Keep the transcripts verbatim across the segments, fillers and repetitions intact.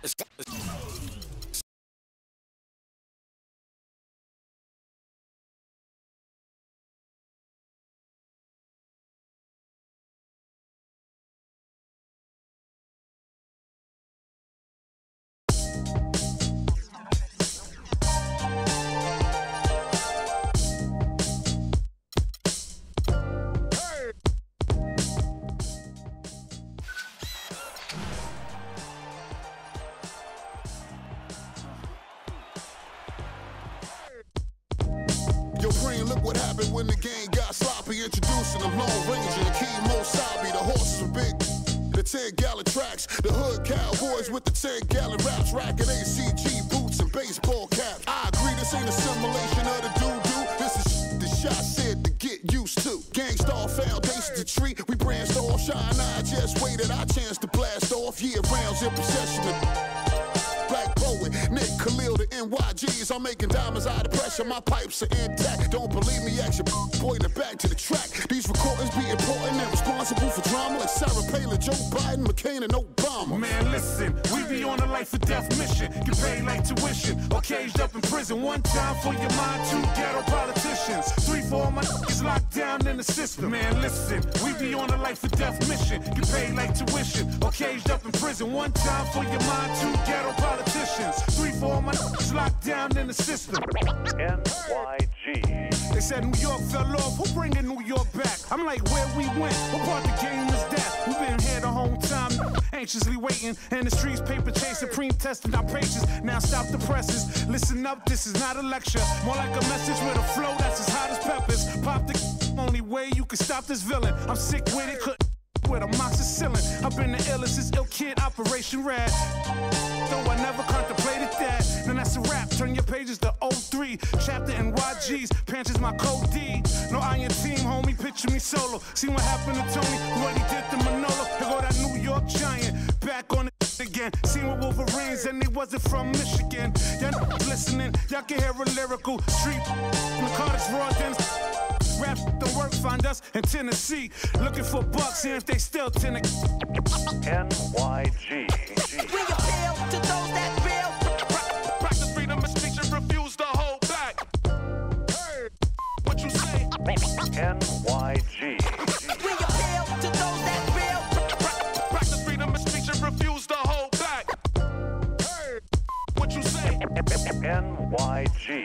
Yo, Green, look what happened when the game got sloppy. Introducing the Lone Ranger and Kimo Sabi. The horses were big, the ten gallon tracks. The hood cowboys with the ten gallon raps. Rocking A C G boots and baseball caps. I agree, this ain't a simulation of the doo-doo. This is sh- the shot said to get used to. Gangstar foundation to treat. We branched off, shine. I just waited our chance to blast off. Year rounds in possession of Black Poet, Nick Khalil, the N Y Gs. I'm making diamonds out of pressure, my pipes are intact. Don't believe me, ask your boy in the back to the track. These recordings be important and responsible for drama like Sarah Palin, Joe Biden, McCain, and Obama. Man, listen, we be on a life or death mission. Get paid like tuition or caged up in prison. One time for your mind, two ghetto politicians. Three for all my niggas locked down in the system. Man, listen, we be on a life or death mission. Get paid like tuition or caged up in prison. One time for your mind, two ghetto politicians. Three, four of my niggas locked down in the system. N Y G. They said New York fell off. Who bringing New York back? I'm like, where we went? What part the game is that? We've been here the whole time, anxiously waiting. In the streets, paper chase, supreme testing our patience. Now stop the presses. Listen up, this is not a lecture. More like a message with a flow that's as hot as peppers. Pop the only way you can stop this villain. I'm sick with it. Could with amoxicillin. I've been the illest since ill kid Operation Red. Though I never contemplated that. Then that's a rap. Turn your pages to oh three. Chapter N Y Gs. Pants is my code D. No iron team, homie. Picture me solo. See what happened to Tony. What he did to Manolo. Here go that New York Giant. Back on it again. Seen with Wolverines and they wasn't from Michigan. Y'all listening. Y'all can hear a lyrical street. Narcotics, raw dens. Rap don't work, find us in Tennessee. Looking for bucks, see if they still tenant. N Y G. We appeal to those that feel. Practice freedom of speech and refuse to hold back. Hey, what you say? N Y G. We appeal to those that feel. Practice freedom of speech and refuse to hold back. Hey, what you say? N Y G.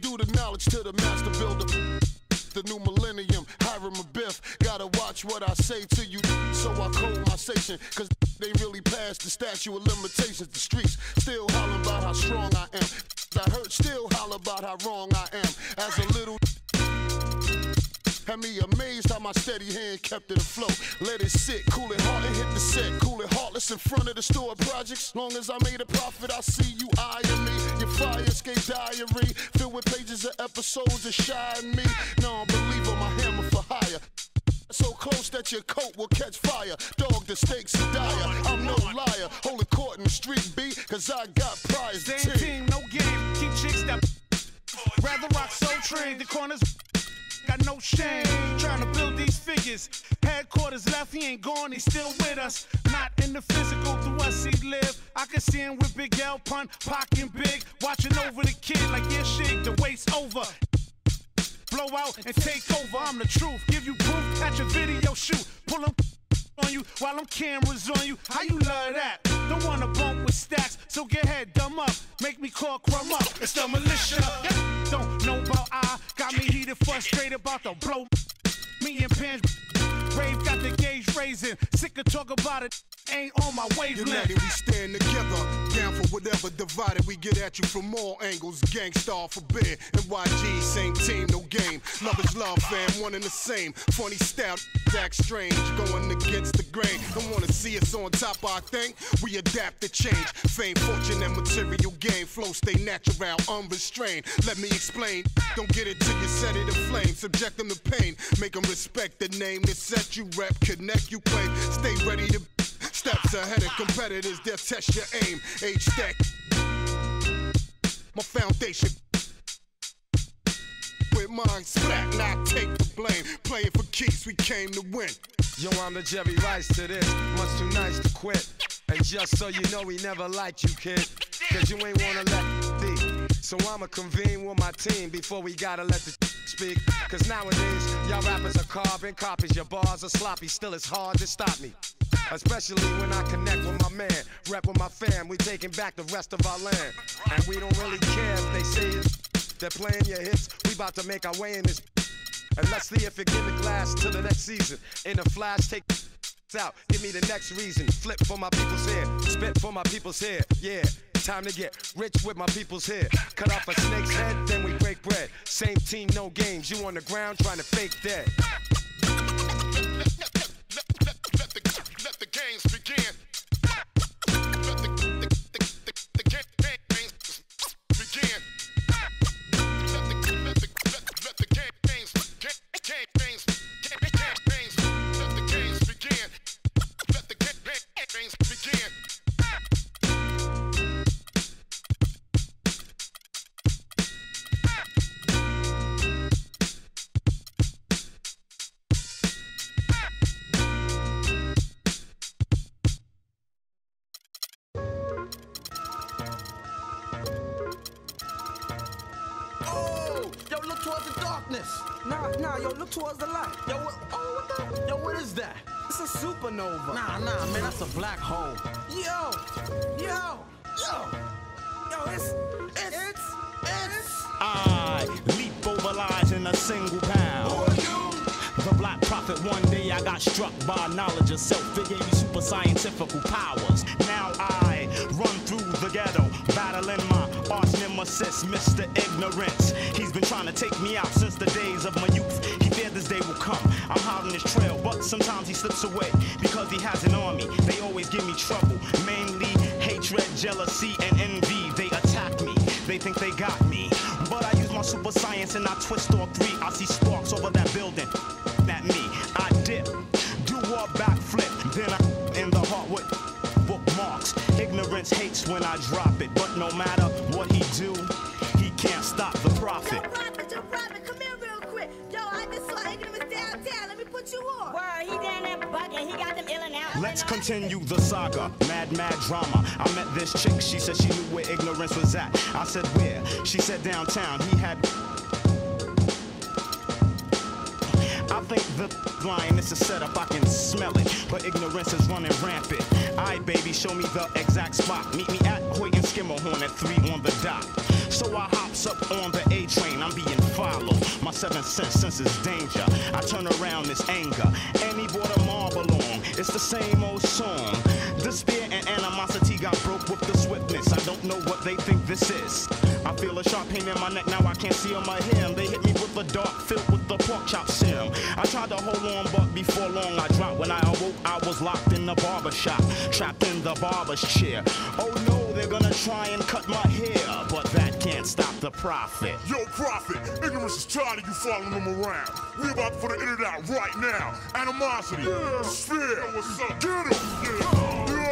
do the knowledge to the master builder. The new millennium, Hiram Abiff. Gotta watch what I say to you, so I code my station. Cause they really passed the statute of limitations. The streets still holler about how strong I am. I heard still holler about how wrong I am. As a little had me amazed how my steady hand kept it afloat. Let it sit, cool it hard and hit the set. Cool it heartless in front of the store projects. Long as I made a profit, I see you eyeing me. Your fire escape diary filled with pages of episodes of shy and me. No, believe on my hammer for hire. So close that your coat will catch fire. Dog, the stakes are dire. I'm no liar. Holding court in the street B, cause I got prize. Same team, no game. Keep chicks that rather rock Soul Train. The corners got no shame. Trying to build these figures. Headquarters left, he ain't gone, he's still with us. Not in the physical, through us he live. I can see him with Big L Pun, pockin' big. Watching over the kid like yeah, shake, the waist over. Blow out and take over, I'm the truth. Give you proof at your video shoot. Pull them on you while them cameras on you. How you love that? Don't wanna bump with stacks, so get head dumb up. Make me call crumb up. It's the militia. Don't know about I. Got me heated, frustrated about the blow. Me and Pans. Rave got the gauge raising. Sick of talk about it. Ain't on my wavelength. United, we stand together. Down for whatever. Divided, we get at you from all angles. Gangstar forbid. N Y G, same team, no game. Love is love, fam, one and the same. Funny style, act strange. Going against the grain. Don't wanna see us on top, I think. We adapt to change. Fame, fortune, and material gain. Flow stay natural, unrestrained. Let me explain. Don't get it till you set it aflame. Subject them to pain. Make them respect the name that set you rep. Connect, you claim. Stay ready to steps ahead of competitors, they'll test your aim. Age stack, my foundation. With mine, splat, not take the blame. Playing for keeps, we came to win. Yo, I'm the Jerry Rice to this, much too nice to quit. And just so you know, we never liked you, kid. Cause you ain't wanna let be. So I'ma convene with my team before we gotta let the speak. Cause nowadays, y'all rappers are carbon copies. Your bars are sloppy, still it's hard to stop me. Especially when I connect with my man, rep with my fam, we taking back the rest of our land. And we don't really care if they say it. They're playing your hits, we about to make our way in this. And let's see if it gimmick lasts till the next season. In a flash, take out, give me the next reason. Flip for my people's hair, spit for my people's hair, yeah. Time to get rich with my people's hair. Cut off a snake's head, then we break bread. Same team, no games, you on the ground trying to fake dead. Let the games begin. Let the, the, the, the, the games begin. Let the, let the, let, let the games, games, games, games, let the games begin. Let the games begin. Nah, nah, yo, look towards the light. Yo, what, oh, what the? Yo, what is that? It's a supernova. Nah, nah, man, that's a black hole. Yo, yo, yo, yo, it's, it's, it's, it's. I leap over lies in a single pound. The Black Prophet, one day I got struck by knowledge of self. It gave me super scientific powers. Now I run through the ghetto, battling my arch nemesis, Mister Ignorance. He's been trying to take me out since the days of my youth. He feared this day will come. I'm hot on his trail, but sometimes he slips away because he has an army. They always give me trouble, mainly hatred, jealousy, and envy. They attack me, they think they got me, but I use my super science and I twist all three. I see sparks over that building. At me, I dip, do a backflip, then I in the heart with bookmarks. Ignorance hates when I drop it, but no matter what he do, he can't stop the prophet. Yo, prophet, yo, prophet, come here real quick. Yo, I just saw Ignorance downtown. Let me put you on. Word, he down there bugging. He got them ill and out. Let's continue the saga, mad, mad drama. I met this chick, she said she knew where Ignorance was at. I said where? She said downtown. He had... I think the line is a setup, I can smell it, but Ignorance is running rampant. Aight, baby, show me the exact spot. Meet me at Hoyt and Skimmerhorn at three on the dot. So So I hops up on the A train, I'm being followed. My seventh sense senses danger. I turn around, this anger. And he brought a marble along. It's the same old song. Despair and animosity got broke with the swiftness. I don't know what they think this is. I feel a sharp pain in my neck, now I can't see on my hem. They hit me with a dart filled with the pork chop serum. I tried to hold on, but before long I dropped. When I awoke, I was locked in the barber shop, trapped in the barber's chair. Oh no, they're gonna try and cut my hair, but that can't stop the prophet. Yo, prophet, ignorance is tired of you following them around. We about to put an internet out right now. Animosity, yeah. Despair, what's up? Get it, yeah. Yeah.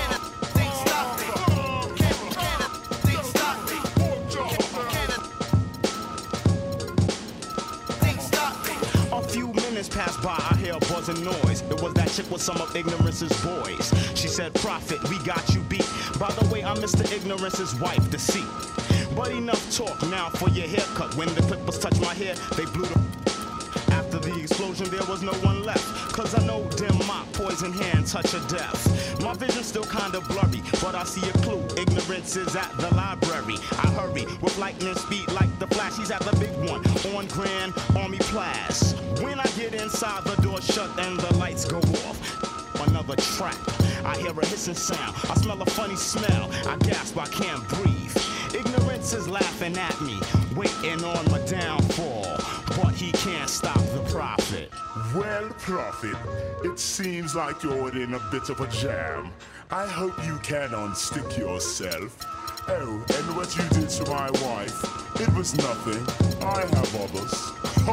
Passed by, I hear a buzzing noise. It was that chick with some of Ignorance's boys. She said, Prophet, we got you beat. By the way, I'm Mister Ignorance's wife, deceit. But enough talk now for your haircut. When the clippers touched my hair, they blew the... After the explosion, there was no one left. Cause I know dim mop, poison hand, touch of death. My vision's still kinda blurry, but I see a clue. Ignorance is at the library. I hurry with lightning speed like the Flash. He's at the big one on Grand Army Place. When I get inside, the door shut and the lights go off. Another trap. I hear a hissing sound. I smell a funny smell. I gasp, I can't breathe. Ignorance is laughing at me, waiting on my downfall. But he can't stop the prophet. Well, prophet, it seems like you're in a bit of a jam. I hope you can unstick yourself. Oh, and what you did to my wife, it was nothing. I have others.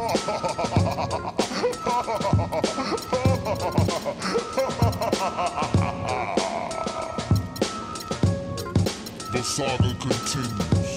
The saga continues.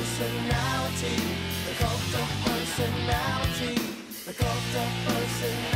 Personality, the cult of personality.